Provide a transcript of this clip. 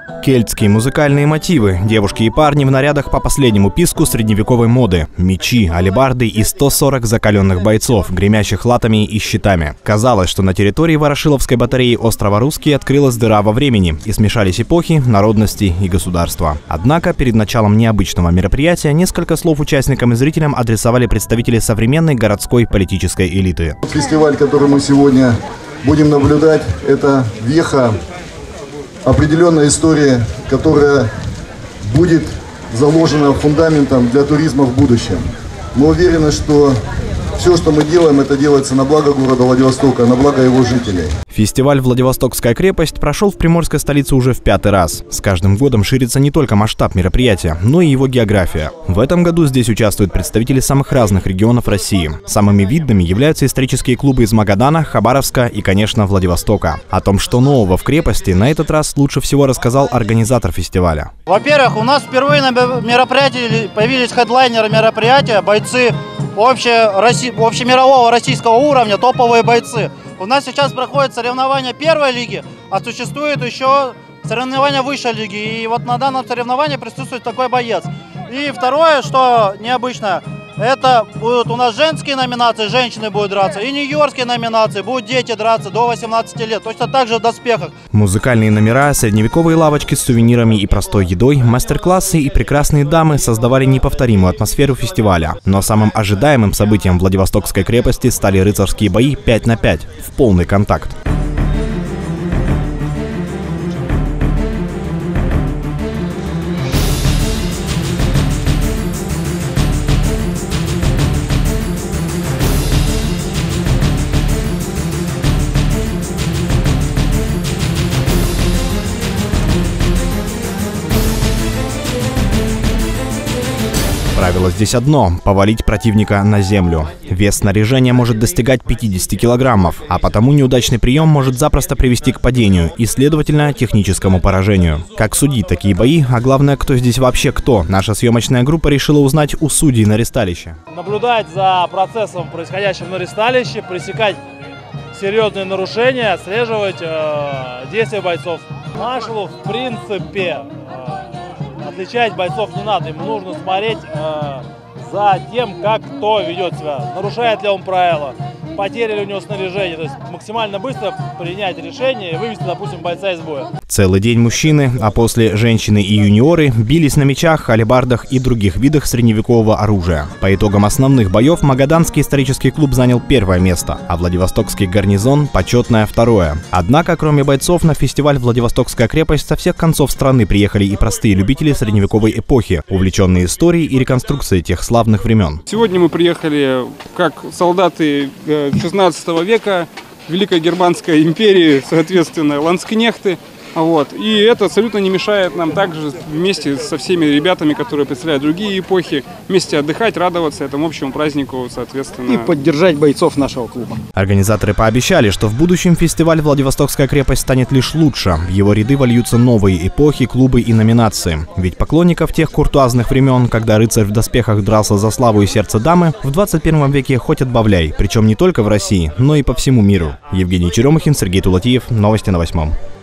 Кельтские музыкальные мотивы, девушки и парни в нарядах по последнему писку средневековой моды, мечи, алебарды и 140 закаленных бойцов, гремящих латами и щитами. Казалось, что на территории Ворошиловской батареи острова Русский открылась дыра во времени и смешались эпохи, народности и государства. Однако перед началом необычного мероприятия несколько слов участникам и зрителям адресовали представители современной городской политической элиты. Фестиваль, который мы сегодня будем наблюдать, это веха определенной истории, которая будет заложена фундаментом для туризма в будущем. Мы уверены, что все, что мы делаем, это делается на благо города Владивостока, на благо его жителей. Фестиваль «Владивостокская крепость» прошел в приморской столице уже в 5-й раз. С каждым годом ширится не только масштаб мероприятия, но и его география. В этом году здесь участвуют представители самых разных регионов России. Самыми видными являются исторические клубы из Магадана, Хабаровска и, конечно, Владивостока. О том, что нового в крепости, на этот раз лучше всего рассказал организатор фестиваля. Во-первых, у нас впервые на мероприятии появились хедлайнеры мероприятия, бойцы общемирового российского уровня, топовые бойцы. У нас сейчас проходят соревнования первой лиги, а существует еще соревнования высшей лиги. И вот на данном соревновании присутствует такой боец. И второе, что необычно, это будут у нас женские номинации, женщины будут драться, и нью-йоркские номинации, будут дети драться до 18 лет, точно так же в доспехах. Музыкальные номера, средневековые лавочки с сувенирами и простой едой, мастер-классы и прекрасные дамы создавали неповторимую атмосферу фестиваля. Но самым ожидаемым событием Владивостокской крепости стали рыцарские бои 5 на 5 в полный контакт. Правило здесь одно – повалить противника на землю. Вес снаряжения может достигать 50 килограммов, а потому неудачный прием может запросто привести к падению и, следовательно, техническому поражению. Как судить такие бои, а главное, кто здесь вообще кто, наша съемочная группа решила узнать у судей на ресталище. Наблюдать за процессом, происходящим на ресталище, пресекать серьезные нарушения, отслеживать действия бойцов. Маршалу, в принципе, отличать бойцов не надо, ему нужно смотреть за тем, как кто ведет себя, нарушает ли он правила, потери ли у него снаряжение, то есть максимально быстро принять решение и вывести, допустим, бойца из боя. Целый день мужчины, а после женщины и юниоры бились на мечах, алебардах и других видах средневекового оружия. По итогам основных боев Магаданский исторический клуб занял 1-е место, а Владивостокский гарнизон – почетное 2-е. Однако, кроме бойцов, на фестиваль «Владивостокская крепость» со всех концов страны приехали и простые любители средневековой эпохи, увлеченные историей и реконструкцией тех славных времен. Сегодня мы приехали как солдаты 16 века Великой Германской империи, соответственно, ландскнехты. И это абсолютно не мешает нам также вместе со всеми ребятами, которые представляют другие эпохи, вместе отдыхать, радоваться этому общему празднику, соответственно. И поддержать бойцов нашего клуба. Организаторы пообещали, что в будущем фестиваль «Владивостокская крепость» станет лишь лучше. В его ряды вольются новые эпохи, клубы и номинации. Ведь поклонников тех куртуазных времен, когда рыцарь в доспехах дрался за славу и сердце дамы, в 21 веке хоть отбавляй. Причем не только в России, но и по всему миру. Евгений Черемухин, Сергей Тулатиев. Новости на 8.